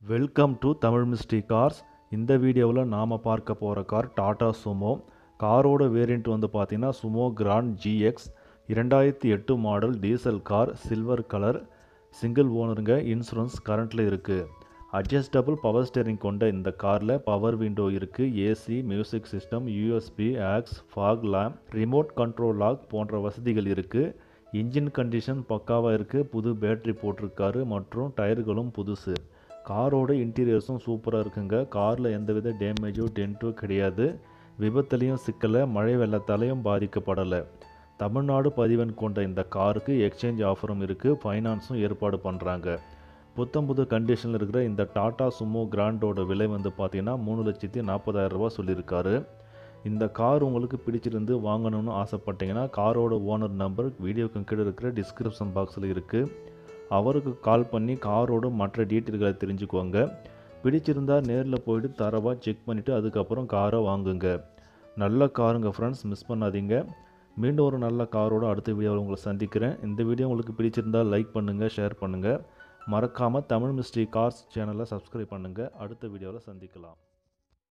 Welcome to Tamil mystery cars. இந்த வீடியோவில் நாம் பார்க்க போகிற கார் டாடா சுமோ. காரோட வேரியண்ட் வந்து பார்த்தீங்கன்னா Sumo Grande GX 2008 model diesel car, silver colour, single ஓனருங்க. இன்சூரன்ஸ் கரண்ட்டில் இருக்குது. அட்ஜஸ்டபிள் பவர் ஸ்டேரிங் கொண்ட இந்த காரில் பவர் விண்டோ இருக்குது, AC, music system, USB, aux, fog lamp, remote control lock போன்ற வசதிகள் இருக்குது. இன்ஜின் கண்டிஷன் பக்காவாக இருக்குது. புது பேட்டரி போட்டிருக்காரு மற்றும் டயர்களும் புதுசு. காரோட இன்டீரியர்ஸும் சூப்பராக இருக்குங்க. காரில் எந்தவித டேமேஜோ டென்ட்டோ கிடையாது. விபத்துலேயும் சிக்கலை, மழை வெள்ளத்தாலையும் பாதிக்கப்படலை. தமிழ்நாடு பதிவெண் கொண்ட இந்த காருக்கு எக்ஸ்சேஞ்ச் ஆஃபரும் இருக்குது. ஃபைனான்ஸும் ஏற்பாடு பண்ணுறாங்க. புத்தம்புது கண்டிஷனில் இருக்கிற இந்த டாடா சுமோ கிராண்டோட விலை வந்து பார்த்தீங்கன்னா 3,40,000 ரூபா சொல்லியிருக்காரு. இந்த கார் உங்களுக்கு பிடிச்சிருந்து வாங்கணும்னு ஆசைப்பட்டீங்கன்னா காரோட ஓனர் நம்பர் வீடியோக்கு கீழே இருக்கிற டிஸ்கிரிப்ஷன் பாக்ஸில் இருக்குது. அவருக்கு கால் பண்ணி காரோட மற்ற டீட்டெயில்களை தெரிஞ்சுக்குவாங்க. பிடிச்சிருந்தா நேரில் போயிட்டு தரவாக செக் பண்ணிவிட்டு அதுக்கப்புறம் காரை வாங்குங்க. நல்ல காருங்க ஃப்ரெண்ட்ஸ், மிஸ் பண்ணாதீங்க. மீண்டும் ஒரு நல்ல காரோட அடுத்த வீடியோவில் உங்களை சந்திக்கிறேன். இந்த வீடியோ உங்களுக்கு பிடிச்சிருந்தால் லைக் பண்ணுங்கள், ஷேர் பண்ணுங்கள். மறக்காமல் தமிழ் மிஸ்ட்ரி கார்ஸ் சேனலை சப்ஸ்கிரைப் பண்ணுங்கள். அடுத்த வீடியோவில் சந்திக்கலாம்.